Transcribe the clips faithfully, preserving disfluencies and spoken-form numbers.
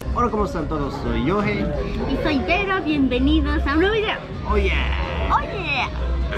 Hola, ¿cómo están todos? Soy Yohei. Y soy Vero, bienvenidos a un nuevo video. Oh yeah. Oh yeah.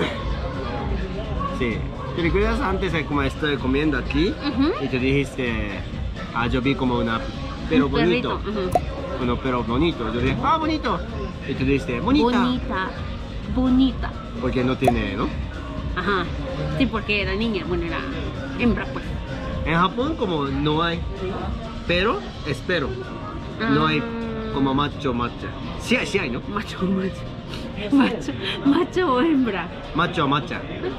Sí. ¿Te recuerdas antes de como estoy comiendo aquí? Uh-huh. Y te dijiste, ah, yo vi como una pero Un bonito. perrito, uh-huh. Bueno, pero bonito. Yo dije, ah, bonito. Y tú dijiste, bonita. Bonita. Bonita. Porque no tiene, ¿no? Ajá. Sí, porque era niña. Bueno, era hembra, pues. En Japón como no hay, pero espero. No hay como macho, macha. Sí hay, sí hay, ¿no? Macho, macho. Macho, macho o hembra. Macho, macha.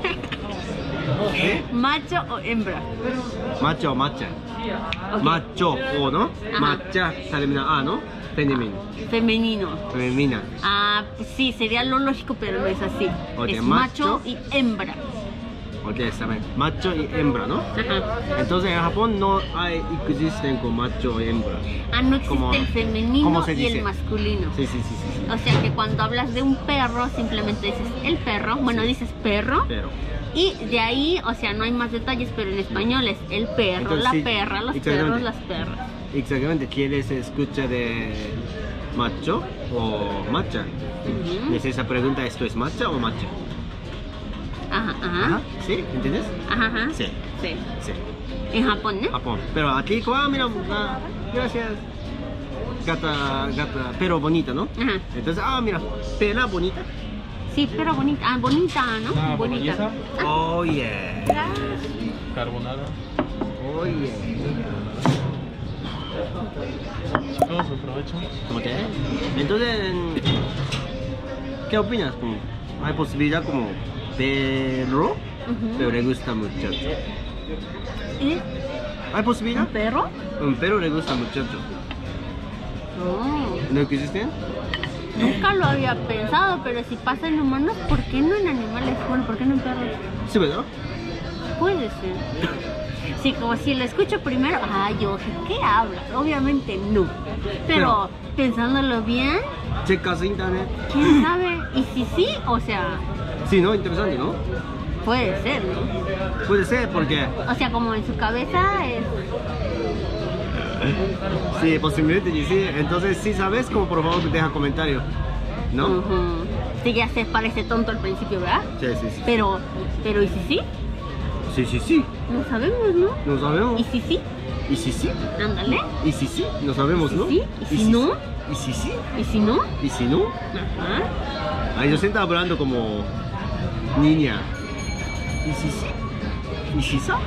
¿Eh? Macho o hembra. Macho, macha. Okay. Macho o, ¿no? Ajá. Macha, termina A, ¿no? Femenino. Femenino. Femenina. Ah, pues sí, sería lo lógico, pero no es así. Okay, es macho. macho y hembra. Ok, está bien. Macho y hembra, ¿no? Ajá. Entonces en Japón no hay, existen con macho y hembra. Ah, no existe Como- el femenino ¿cómo se y dice? el masculino. Sí, sí, sí, sí. O sea que cuando hablas de un perro, simplemente dices el perro, bueno, dices perro, Pero. y de ahí, o sea, no hay más detalles, pero en español es el perro, Entonces, la sí, perra, los exactamente. perros, las perras. Exactamente, ¿quieres escuchar de macho o macha? Ujú. Es esa pregunta, ¿esto es macha o macha? Ajá, ajá, ¿Sí? ¿Entiendes? ajá, ajá. Sí, Sí. sí. En Japón, ¿no? Japón. Pero aquí, como, ah, mira, ah, gracias. Gata, gata, pero bonita, ¿no? Ajá. Entonces, ah, mira, pela bonita. Sí, pero bonita, ah, bonita, ¿no? Ah, bonita. boloñesa. Oh, yeah. Carbonara. Oh, yeah. Chicos, aprovecho. ¿Cómo te? Entonces, ¿qué opinas? Como, ¿hay posibilidad como perro, Ujú. pero le gusta muchacho? ¿Y ¿Hay un posibilidad? perro? Un perro le gusta muchacho. No, ¿No existen? nunca lo había pensado, pero si pasa en humanos, ¿por qué no en animales? Bueno, ¿por qué no en perros? Sí, ¿verdad? Puede ser. Sí, como si lo escucho primero, ay, yo, ¿qué hablas? Obviamente no. Pero pensándolo bien, Checas internet. ¿quién sabe? Y si sí, o sea, Sí, ¿no? Interesante, ¿no? puede ser, ¿no? Puede ser porque, O sea, como en su cabeza es... sí, posiblemente y sí. Entonces, si sabes, como por favor deja comentario, ¿no? Ujú. Sí, ya se parece tonto al principio, ¿verdad? Sí, sí, sí. Pero, pero ¿y si sí? Sí, sí, sí. No sabemos, ¿no? No sabemos. ¿Y si sí? ¿Y si sí? Ándale. ¿Y si sí? No sabemos, ¿Y ¿no? si sí? ¿Y si no? ¿Y si sí? ¿Y si no? ¿Y si no? Ajá. Ay, yo siento hablando como niña. ¿Y si sí? ¿Y si sí?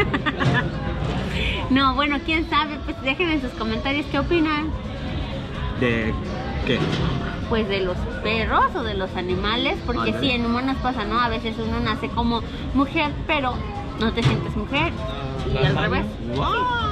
No, bueno, quién sabe, pues dejen en sus comentarios qué opinan. ¿De qué? Pues de los perros o de los animales, porque Ándale. sí, en humanos pasa, ¿no? A veces uno nace como mujer, pero no te sientes mujer. Y al revés. ¡Wow!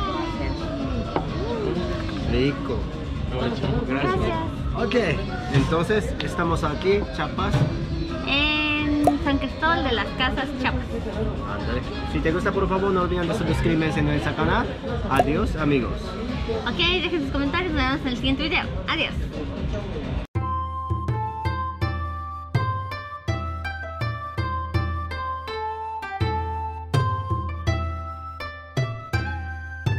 Rico. Aprovecho. Gracias. Gracias. Ok, entonces estamos aquí, Chiapas. En San Cristóbal de las Casas, Chiapas. Ándale. Si te gusta, por favor, no olviden de suscribirse en nuestro canal. Adiós, amigos. Ok, dejen sus comentarios, nos vemos en el siguiente video. Adiós.